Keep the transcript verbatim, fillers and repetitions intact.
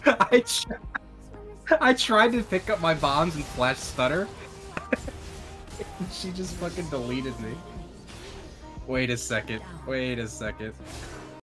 I, tr I tried to pick up my bombs and flash stutter. She just fucking deleted me. Wait a second. Wait a second.